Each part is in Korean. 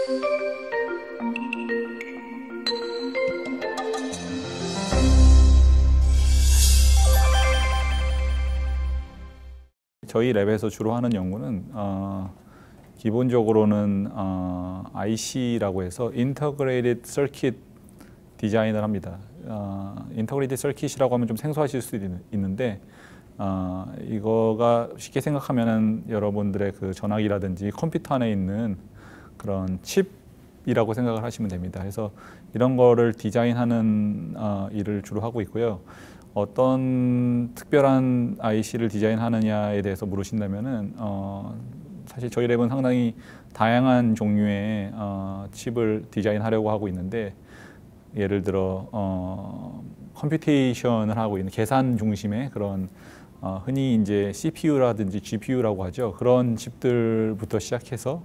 저희 랩에서 주로 하는 연구는 기본적으로는 IC라고 해서 Integrated Circuit 디자인을 합니다. Integrated Circuit이라고 하면 좀 생소하실 수도 있는데 이거가 쉽게 생각하면은 여러분들의 그 전화기라든지 컴퓨터 안에 있는 그런 칩이라고 생각을 하시면 됩니다. 그래서 이런 거를 디자인하는 일을 주로 하고 있고요. 어떤 특별한 IC를 디자인하느냐에 대해서 물으신다면은 사실 저희 랩은 상당히 다양한 종류의 칩을 디자인하려고 하고 있는데 예를 들어 컴퓨테이션을 하고 있는 계산 중심의 그런 흔히 이제 CPU라든지 GPU라고 하죠. 그런 칩들부터 시작해서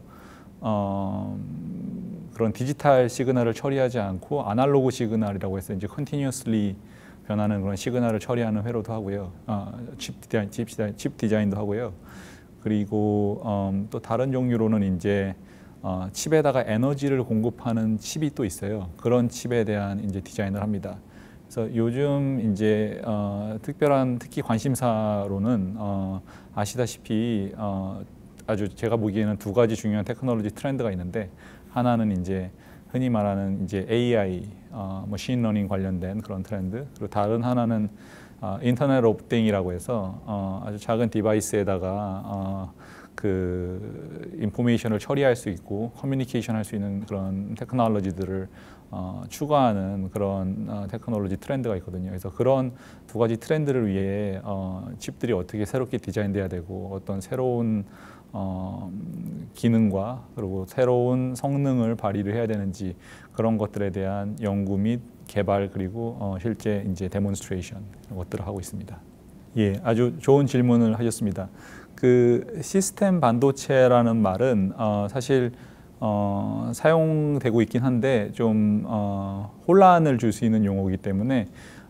그런 디지털 시그널을 처리하지 않고 아날로그 시그널이라고 해서 이제 continuously 변하는 그런 시그널을 처리하는 회로도 하고요. 칩 디자인도 하고요. 그리고 또 다른 종류로는 이제 칩에다가 에너지를 공급하는 칩이 또 있어요. 그런 칩에 대한 이제 디자인을 합니다. 그래서 요즘 이제 특히 관심사로는 아시다시피 아주 제가 보기에는 두 가지 중요한 테크놀로지 트렌드가 있는데 하나는 이제 흔히 말하는 이제 AI, 머신러닝 관련된 그런 트렌드, 그리고 다른 하나는 인터넷 오브 띵이라고 해서 아주 작은 디바이스에다가 그 인포메이션을 처리할 수 있고 커뮤니케이션 할 수 있는 그런 테크놀로지들을 추가하는 그런 테크놀로지 트렌드가 있거든요. 그래서 그런 두 가지 트렌드를 위해 칩들이 어떻게 새롭게 디자인돼야 되고 어떤 새로운 기능과 그리고 새로운 성능을 발휘를 해야 되는지 그런 것들에 대한 연구 및 개발 그리고 실제 이제 데몬스트레이션 이런 것들을 하고 있습니다. 예, 아주 좋은 질문을 하셨습니다. 그 시스템 반도체라는 말은 사실 사용되고 있긴 한데 좀 혼란을 줄 수 있는 용어이기 때문에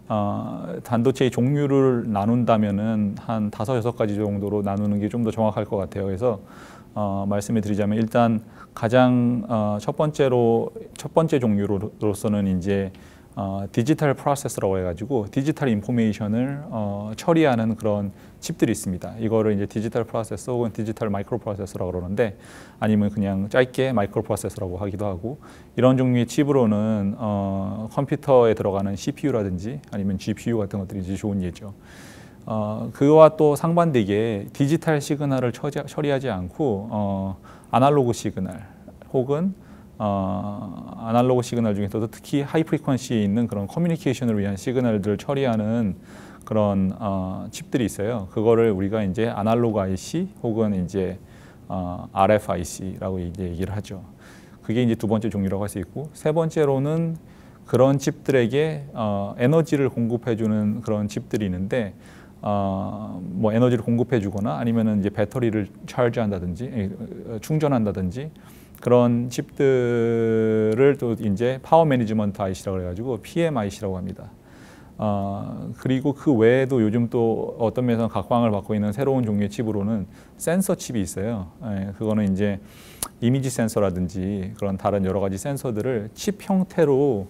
반도체의 종류를 나눈다면은 한 5-6가지 정도로 나누는 게 좀 더 정확할 것 같아요. 그래서 말씀을 드리자면 일단 가장 첫 번째 종류로서는 이제 디지털 프로세서라고 해가지고 디지털 인포메이션을 처리하는 그런 칩들이 있습니다. 이거를 이제 디지털 프로세서 혹은 디지털 마이크로 프로세서라고 그러는데 아니면 그냥 짧게 마이크로 프로세서라고 하기도 하고 이런 종류의 칩으로는 컴퓨터에 들어가는 CPU라든지 아니면 GPU 같은 것들이 이제 좋은 예죠. 그와 또 상반되게 디지털 시그널을 처리하지 않고 아날로그 시그널 혹은 아날로그 시그널 중에서도 특히 하이 프리퀀시에 있는 그런 커뮤니케이션을 위한 시그널들을 처리하는 그런 칩들이 있어요. 그거를 우리가 이제 아날로그 IC 혹은 이제 RFIC라고 이제 얘기를 하죠. 그게 이제 두 번째 종류라고 할 수 있고 세 번째로는 그런 칩들에게 에너지를 공급해주는 그런 칩들이 있는데 뭐 에너지를 공급해주거나 아니면은 이제 배터리를 차지한다든지 충전한다든지 그런 칩들을 또 이제 파워 매니지먼트 IC라고 해가지고 PMIC라고 합니다. 그리고 그 외에도 요즘 또 어떤 면에서 각광을 받고 있는 새로운 종류의 칩으로는 센서 칩이 있어요. 그거는 이제 이미지 센서라든지 그런 다른 여러 가지 센서들을 칩 형태로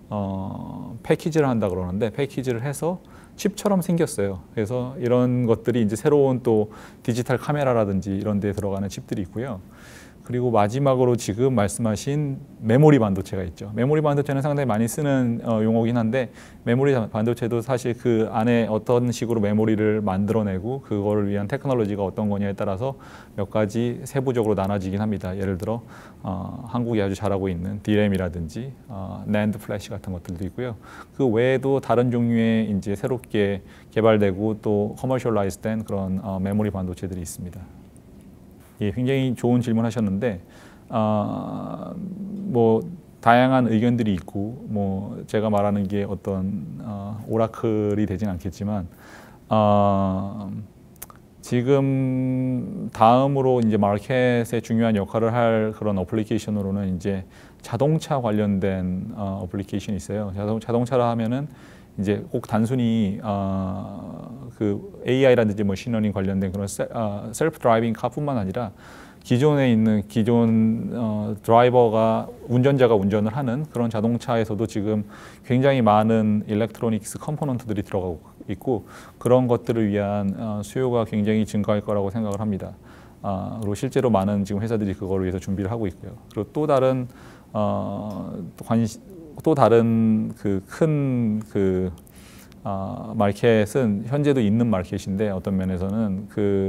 패키지를 한다 그러는데 패키지를 해서 칩처럼 생겼어요. 그래서 이런 것들이 이제 새로운 또 디지털 카메라라든지 이런 데 들어가는 칩들이 있고요. 그리고 마지막으로 지금 말씀하신 메모리 반도체가 있죠. 메모리 반도체는 상당히 많이 쓰는 용어긴 한데 메모리 반도체도 사실 그 안에 어떤 식으로 메모리를 만들어내고 그거를 위한 테크놀로지가 어떤 거냐에 따라서 몇 가지 세부적으로 나눠지긴 합니다. 예를 들어 한국이 아주 잘하고 있는 DRAM이라든지 NAND 플래시 같은 것들도 있고요. 그 외에도 다른 종류의 이제 새롭게 개발되고 또 커머셜라이즈된 그런 메모리 반도체들이 있습니다. 예, 굉장히 좋은 질문하셨는데 뭐 다양한 의견들이 있고 뭐 제가 말하는 게 어떤 오라클이 되진 않겠지만 지금 다음으로 이제 마켓에 중요한 역할을 할 그런 어플리케이션으로는 이제 자동차 관련된 어플리케이션이 있어요. 자동차라 하면은 이제 꼭 단순히 그 AI라든지 머신러닝 관련된 그런 셀프 드라이빙 카뿐만 아니라 기존에 있는 기존 드라이버가 운전자가 운전을 하는 그런 자동차에서도 지금 굉장히 많은 일렉트로닉스 컴포넌트들이 들어가고 있고 그런 것들을 위한 수요가 굉장히 증가할 거라고 생각을 합니다. 그리고 실제로 많은 지금 회사들이 그걸 위해서 준비를 하고 있고요. 그리고 또 다른 그 큰 마켓은 현재도 있는 마켓인데 어떤 면에서는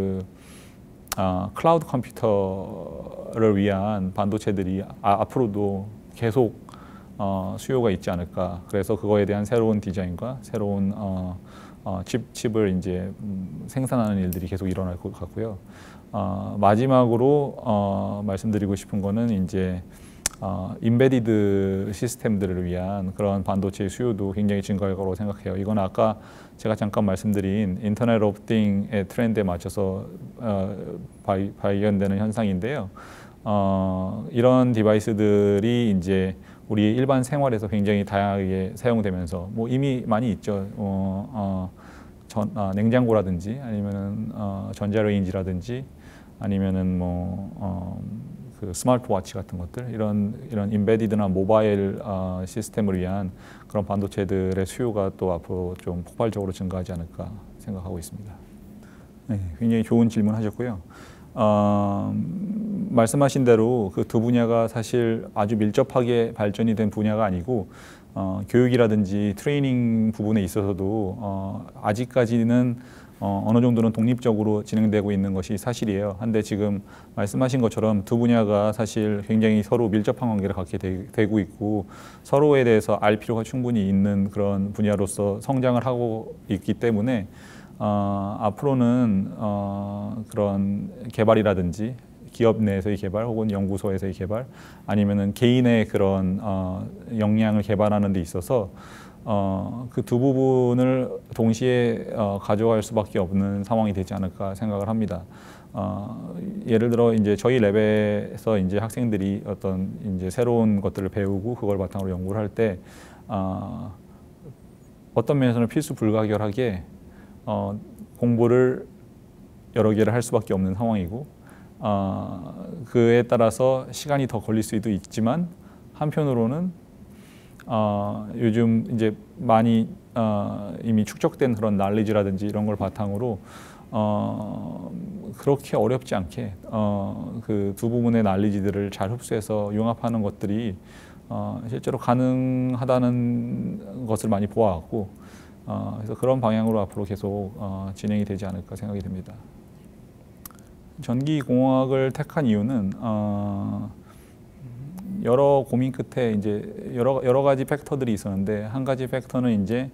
클라우드 컴퓨터를 위한 반도체들이 앞으로도 계속 수요가 있지 않을까. 그래서 그거에 대한 새로운 디자인과 새로운 칩을 이제 생산하는 일들이 계속 일어날 것 같고요. 마지막으로 말씀드리고 싶은 거는 이제 임베디드 시스템들을 위한 그런 반도체의 수요도 굉장히 증가할 거라고 생각해요. 이건 아까 제가 잠깐 말씀드린 인터넷 오브 띵의 트렌드에 맞춰서 발견되는 현상인데요. 이런 디바이스들이 이제 우리 일반 생활에서 굉장히 다양하게 사용되면서 뭐 이미 많이 있죠. 냉장고라든지 아니면은 전자레인지라든지 아니면은 그 스마트워치 같은 것들 이런 임베디드나 모바일 시스템을 위한 그런 반도체들의 수요가 또 앞으로 좀 폭발적으로 증가하지 않을까 생각하고 있습니다. 네, 굉장히 좋은 질문하셨고요. 말씀하신 대로 그 두 분야가 사실 아주 밀접하게 발전이 된 분야가 아니고 교육이라든지 트레이닝 부분에 있어서도 아직까지는 어느 정도는 독립적으로 진행되고 있는 것이 사실이에요. 한데 지금 말씀하신 것처럼 두 분야가 사실 굉장히 서로 밀접한 관계를 갖게 되고 있고 서로에 대해서 알 필요가 충분히 있는 그런 분야로서 성장을 하고 있기 때문에 앞으로는 그런 개발이라든지 기업 내에서의 개발 혹은 연구소에서의 개발 아니면은 개인의 그런 역량을 개발하는 데 있어서 그 두 부분을 동시에 가져갈 수밖에 없는 상황이 되지 않을까 생각을 합니다. 예를 들어 이제 저희 랩에서 이제 학생들이 어떤 이제 새로운 것들을 배우고 그걸 바탕으로 연구를 할 때 어떤 면에서는 필수 불가결하게 공부를 여러 개를 할 수밖에 없는 상황이고 그에 따라서 시간이 더 걸릴 수도 있지만 한편으로는 요즘 이제 많이 이미 축적된 그런 날리지라든지 이런 걸 바탕으로 그렇게 어렵지 않게 그 두 부분의 날리지들을 잘 흡수해서 융합하는 것들이 실제로 가능하다는 것을 많이 보아왔고 그래서 그런 방향으로 앞으로 계속 진행이 되지 않을까 생각이 듭니다. 전기공학을 택한 이유는 여러 고민 끝에 이제 여러 가지 팩터들이 있었는데 한 가지 팩터는 이제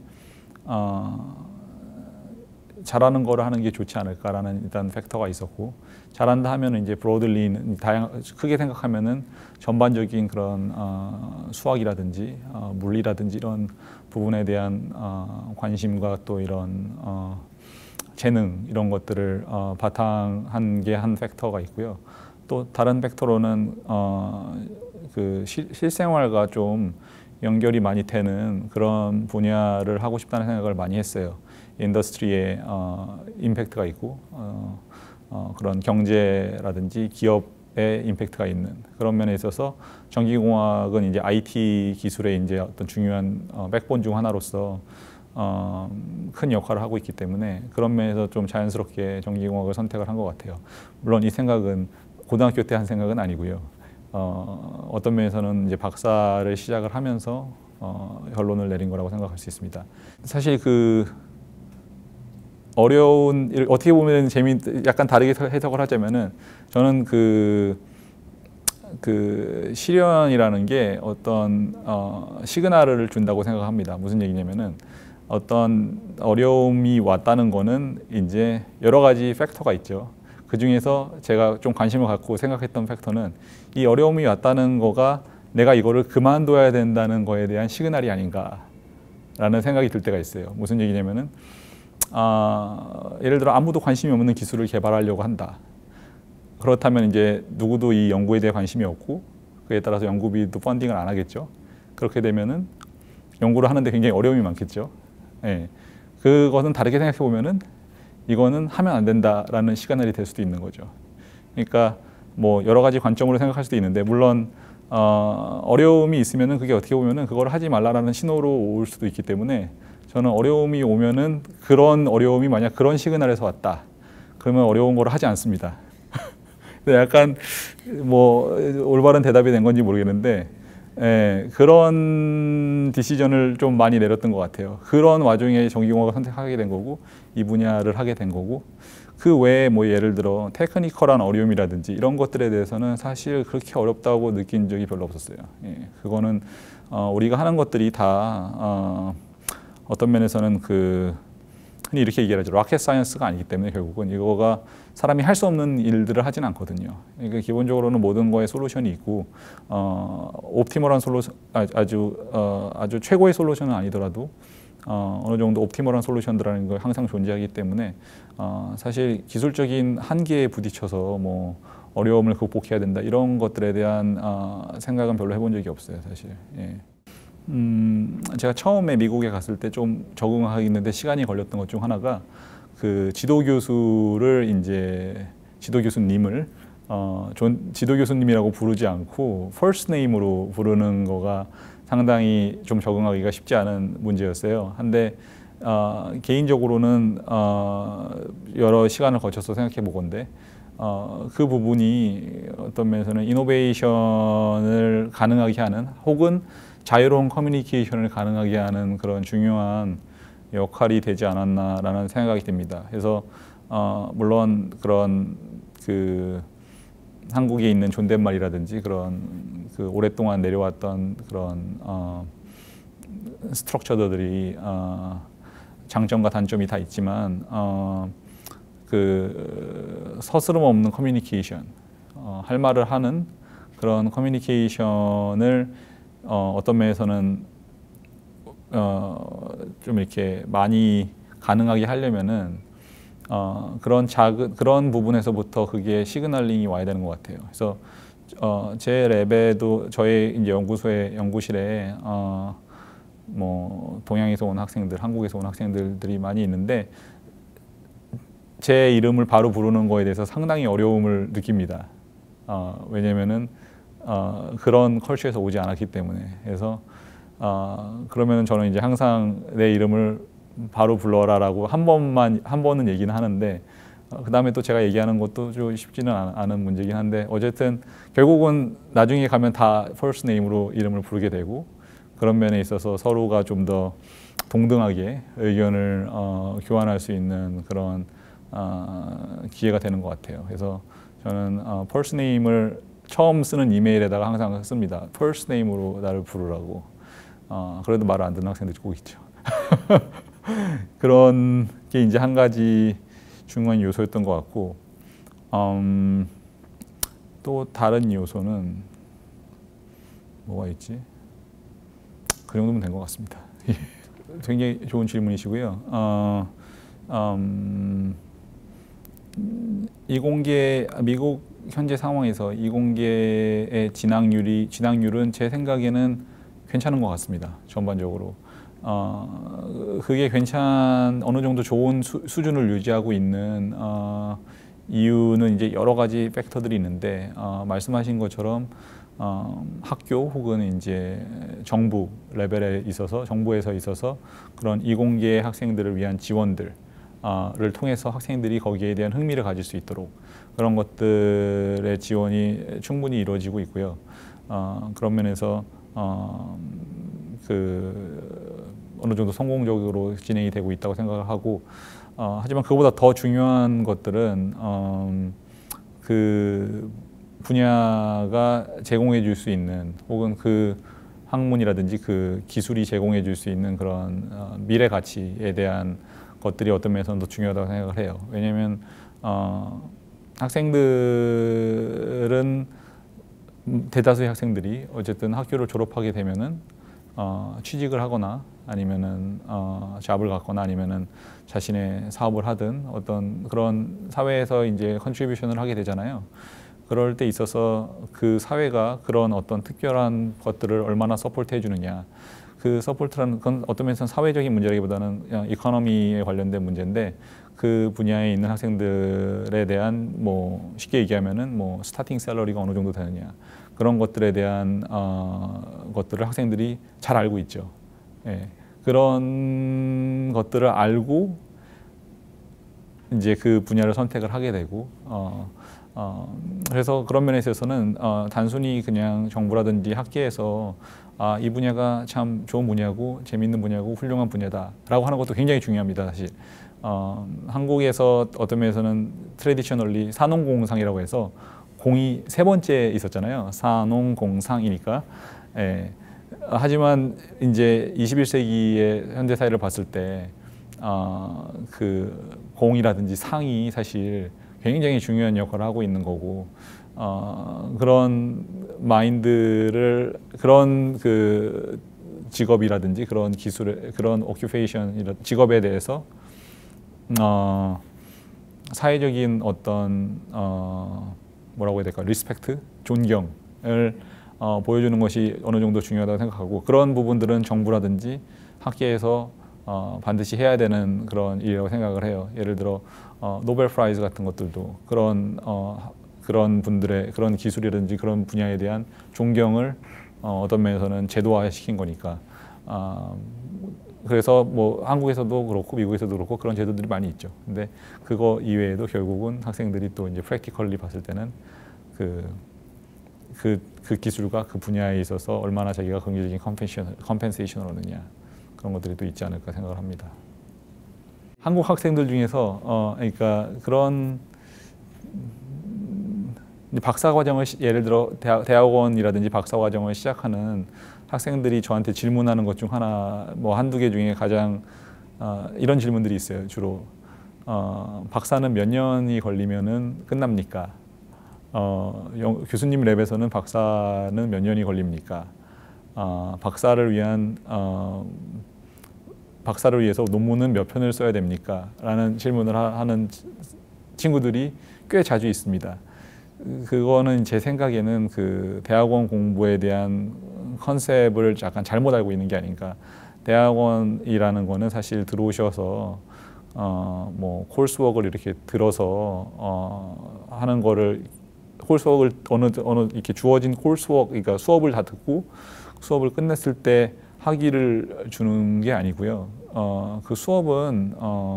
잘하는 거를 하는 게 좋지 않을까라는 일단 팩터가 있었고 잘한다 하면은 이제 브로들리는 크게 생각하면은 전반적인 그런 수학이라든지 물리라든지 이런 부분에 대한 관심과 또 이런 재능 이런 것들을 바탕한 게 한 팩터가 있고요. 또 다른 팩터로는 그 실생활과 좀 연결이 많이 되는 그런 분야를 하고 싶다는 생각을 많이 했어요. 인더스트리에 임팩트가 있고 그런 경제라든지 기업에 임팩트가 있는 그런 면에 있어서 전기공학은 이제 IT 기술의 이제 어떤 중요한 백본 중 하나로서 큰 역할을 하고 있기 때문에 그런 면에서 좀 자연스럽게 전기공학을 선택을 한 것 같아요. 물론 이 생각은 고등학교 때 한 생각은 아니고요. 어떤 면에서는 이제 박사를 시작을 하면서 결론을 내린 거라고 생각할 수 있습니다. 사실 그 어려운 어떻게 보면 약간 다르게 해석을 하자면은 저는 그 시련이라는 게 어떤 시그널을 준다고 생각합니다. 무슨 얘기냐면은 어떤 어려움이 왔다는 거는 이제 여러 가지 팩터가 있죠. 그 중에서 제가 좀 관심을 갖고 생각했던 팩터는 이 어려움이 왔다는 거가 내가 이거를 그만둬야 된다는 거에 대한 시그널이 아닌가라는 생각이 들 때가 있어요. 무슨 얘기냐면은 예를 들어 아무도 관심이 없는 기술을 개발하려고 한다. 그렇다면 이제 누구도 이 연구에 대해 관심이 없고 그에 따라서 연구비도 펀딩을 안 하겠죠. 그렇게 되면은 연구를 하는데 굉장히 어려움이 많겠죠. 예. 그것은 다르게 생각해 보면은 이거는 하면 안 된다라는 시그널이 될 수도 있는 거죠. 그러니까 뭐 여러 가지 관점으로 생각할 수도 있는데 물론 어려움이 있으면은 그게 어떻게 보면은 그걸 하지 말라라는 신호로 올 수도 있기 때문에 저는 어려움이 오면은 그런 어려움이 만약 그런 시그널에서 왔다 그러면 어려운 거를 하지 않습니다. 약간 뭐 올바른 대답이 된 건지 모르겠는데 그런 디시전을 좀 많이 내렸던 것 같아요. 그런 와중에 전기공학을 선택하게 된 거고 이 분야를 하게 된 거고 그 외에 뭐 예를 들어 테크니컬한 어려움이라든지 이런 것들에 대해서는 사실 그렇게 어렵다고 느낀 적이 별로 없었어요. 그거는 우리가 하는 것들이 다 어떤 면에서는 흔히 이렇게 얘기하죠. 로켓 사이언스가 아니기 때문에 결국은 이거가 사람이 할 수 없는 일들을 하진 않거든요. 그러니까 기본적으로는 모든 거에 솔루션이 있고 옵티멀한 솔루션 아주 최고의 솔루션은 아니더라도 어느 정도 옵티멀한 솔루션들이라는 걸 항상 존재하기 때문에 사실 기술적인 한계에 부딪혀서 뭐 어려움을 극복해야 된다 이런 것들에 대한 생각은 별로 해본 적이 없어요, 사실. 제가 처음에 미국에 갔을 때 좀 적응하는데 시간이 걸렸던 것 중 하나가 그 지도 교수님을 지도 교수님이라고 부르지 않고 first name으로 부르는 거가 상당히 좀 적응하기가 쉽지 않은 문제였어요. 한데 개인적으로는 여러 시간을 거쳐서 생각해 보건데 그 부분이 어떤 면에서는 이노베이션을 가능하게 하는 혹은 자유로운 커뮤니케이션을 가능하게 하는 그런 중요한 역할이 되지 않았나라는 생각이 듭니다. 그래서 물론 그런 한국에 있는 존댓말이라든지 그런 오랫동안 내려왔던 그런 스트럭처들이 장점과 단점이 다 있지만 서스름 없는 커뮤니케이션, 할 말을 하는 그런 커뮤니케이션을 어떤 면에서는 좀 이렇게 많이 가능하게 하려면은 그런 부분에서부터 그게 시그널링이 와야 되는 것 같아요. 그래서 제 랩에도 저의 이제 연구실에 뭐 동양에서 온 학생들, 한국에서 온 학생들이 많이 있는데 제 이름을 바로 부르는 거에 대해서 상당히 어려움을 느낍니다. 왜냐면은 그런 컬처에서 오지 않았기 때문에. 그래서 그러면 저는 이제 항상 내 이름을 바로 불러라라고 한 번은 얘기는 하는데 그 다음에 또 제가 얘기하는 것도 좀 쉽지는 않은 문제긴 한데 어쨌든 결국은 나중에 가면 다 first name으로 이름을 부르게 되고 그런 면에 있어서 서로가 좀 더 동등하게 의견을 교환할 수 있는 그런 기회가 되는 것 같아요. 그래서 저는 first name을 처음 쓰는 이메일에다가 항상 씁니다. first name으로 나를 부르라고. 그래도 말을 안 듣는 학생들이 꼭 있죠. 그런 게 이제 한 가지 중요한 요소였던 것 같고 또 다른 요소는 뭐가 있지? 그 정도면 된 것 같습니다. 굉장히 좋은 질문이시고요. 미국 현재 상황에서 이공계의 진학률은 제 생각에는 괜찮은 것 같습니다. 전반적으로. 그게 어느 정도 좋은 수준을 유지하고 있는 이유는 이제 여러 가지 팩터들이 있는데 말씀하신 것처럼 학교 혹은 이제 정부 레벨에 있어서 정부에서 있어서 그런 이공계 학생들을 위한 지원들을 통해서 학생들이 거기에 대한 흥미를 가질 수 있도록 그런 것들의 지원이 충분히 이루어지고 있고요. 그런 면에서 어느 정도 성공적으로 진행이 되고 있다고 생각을 하고 하지만 그보다 더 중요한 것들은 그 분야가 제공해 줄 수 있는 혹은 그 학문이라든지 그 기술이 제공해 줄 수 있는 그런 미래 가치에 대한 것들이 어떤 면에서는 더 중요하다고 생각을 해요. 왜냐하면 학생들은 대다수의 학생들이 어쨌든 학교를 졸업하게 되면은 취직을 하거나 아니면은 잡을 갖거나 아니면은 자신의 사업을 하든 어떤 그런 사회에서 이제 컨트리뷰션을 하게 되잖아요. 그럴 때 있어서 그 사회가 그런 어떤 특별한 것들을 얼마나 서포트해 주느냐. 그 서포트라는 건 어떤 면에서는 사회적인 문제라기보다는 그냥 이코노미에 관련된 문제인데 그 분야에 있는 학생들에 대한 뭐 쉽게 얘기하면은 뭐 스타팅 샐러리가 어느 정도 되느냐 그런 것들에 대한 것들을 학생들이 잘 알고 있죠. 예. 그런 것들을 알고 이제 그 분야를 선택을 하게 되고 그래서 그런 면에 있어서는 단순히 그냥 정부라든지 학계에서 이 분야가 참 좋은 분야고 재미있는 분야고 훌륭한 분야다라고 하는 것도 굉장히 중요합니다. 사실 한국에서 어떤 면에서는 트레디셔널리 산업공상이라고 해서 공이 세 번째 있었잖아요. 산업공상이니까. 예. 하지만 이제 21세기의 현대 사회를 봤을 때 그 공이라든지 상이 사실 굉장히 중요한 역할을 하고 있는 거고 그런 마인드를 그런 그 직업이라든지 그런 기술에 그런 오큐페이션 직업에 대해서 사회적인 어떤 뭐라고 해야 될까 리스펙트 존경을 보여주는 것이 어느 정도 중요하다고 생각하고 그런 부분들은 정부라든지 학계에서 반드시 해야 되는 그런 일이라고 생각을 해요. 예를 들어 노벨 프라이즈 같은 것들도 그런 분들의 그런 기술이라든지 그런 분야에 대한 존경을 어떤 면에서는 제도화시킨 거니까 그래서 뭐 한국에서도 그렇고 미국에서도 그렇고 그런 제도들이 많이 있죠. 근데 그거 이외에도 결국은 학생들이 또 이제 프랙티컬리 봤을 때는 그 기술과 그 분야에 있어서 얼마나 자기가 긍정적인 컴펜세이션을 얻느냐 그런 것들이 또 있지 않을까 생각을 합니다. 한국 학생들 중에서 그러니까 그런 박사 과정을 예를 들어 대학원이라든지 박사 과정을 시작하는 학생들이 저한테 질문하는 것 중 하나 뭐 한두 개 중에 가장 이런 질문들이 있어요. 주로 박사는 몇 년이 걸리면은 끝납니까? 교수님 랩에서는 박사는 몇 년이 걸립니까? 박사를 위해서 논문은 몇 편을 써야 됩니까? 라는 질문을 하는 친구들이 꽤 자주 있습니다. 그거는 제 생각에는 그 대학원 공부에 대한 컨셉을 약간 잘못 알고 있는 게 아닌가. 대학원이라는 거는 사실 들어오셔서 뭐 코र्स워크를 이렇게 들어서 하는 거를 코र्스워크를 어느 이렇게 주어진 코र्스워크 그러니까 수업을 다 듣고 수업을 끝냈을 때 학위를 주는 게 아니고요. 그 수업은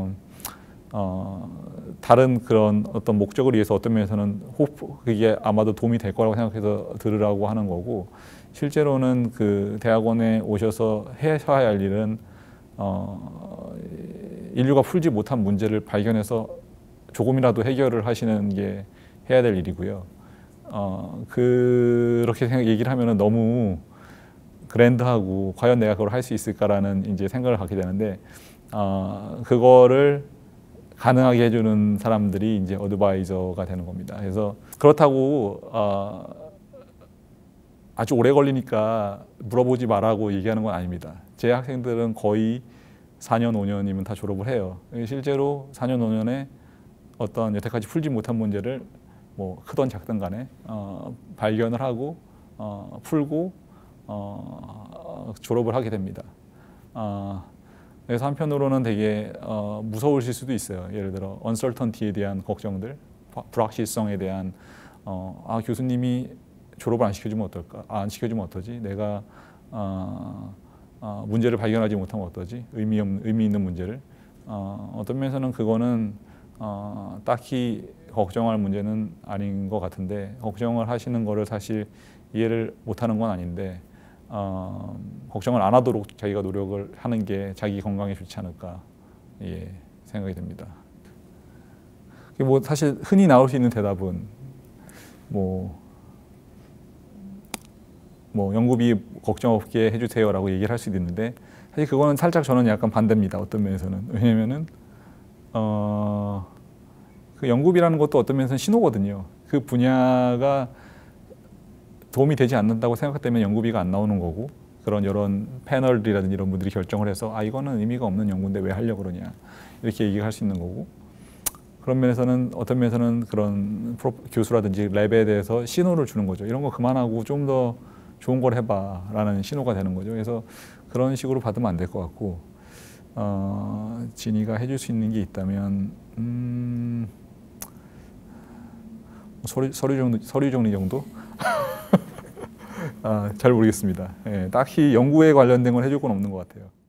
다른 그런 어떤 목적을 위해서 어떤 면에서는 그게 아마도 도움이 될 거라고 생각해서 들으라고 하는 거고 실제로는 그 대학원에 오셔서 해야 할 일은 인류가 풀지 못한 문제를 발견해서 조금이라도 해결을 하시는 게 해야 될 일이고요. 그렇게 얘기를 하면은 너무 그랜드하고 과연 내가 그걸 할 수 있을까라는 이제 생각을 갖게 되는데 그거를 가능하게 해주는 사람들이 이제 어드바이저가 되는 겁니다. 그래서 그렇다고 아주 오래 걸리니까 물어보지 말라고 얘기하는 건 아닙니다. 제 학생들은 거의 4년, 5년이면 다 졸업을 해요. 실제로 4년, 5년에 어떤 여태까지 풀지 못한 문제를 뭐 크든 작든 간에 발견을 하고 풀고 졸업을 하게 됩니다. 그래서 한편으로는 되게 무서우실 수도 있어요. 예를 들어 uncertainty에 대한 걱정들, 불확실성에 대한 교수님이 졸업을 안 시켜주면 어떨까? 안 시켜주면 어떠지? 내가 문제를 발견하지 못하면 어떠지? 의미 있는 문제를 어떤 면에서는 그거는 딱히 걱정할 문제는 아닌 것 같은데 걱정을 하시는 거를 사실 이해를 못하는 건 아닌데 걱정을 안 하도록 자기가 노력을 하는 게 자기 건강에 좋지 않을까 생각이 됩니다. 뭐 사실 흔히 나올 수 있는 대답은 뭐 연구비 걱정 없게 해주세요라고 얘기를 할 수도 있는데 사실 그거는 살짝 저는 약간 반대입니다. 어떤 면에서는 왜냐면은 그 연구비라는 것도 어떤 면에서는 신호거든요. 그 분야가 도움이 되지 않는다고 생각하기 때문에 연구비가 안 나오는 거고 그런 여러 패널이라든지 이런 분들이 결정을 해서 이거는 의미가 없는 연구인데 왜 하려고 그러냐 이렇게 얘기할 수 있는 거고 그런 면에서는 어떤 면에서는 그런 교수라든지 랩에 대해서 신호를 주는 거죠. 이런 거 그만하고 좀 더 좋은 걸 해봐라는 신호가 되는 거죠. 그래서 그런 식으로 받으면 안 될 것 같고 진이가 해줄 수 있는 게 있다면 서류 정리 정도? 잘 모르겠습니다. 예, 딱히 연구에 관련된 걸 해줄 건 없는 것 같아요.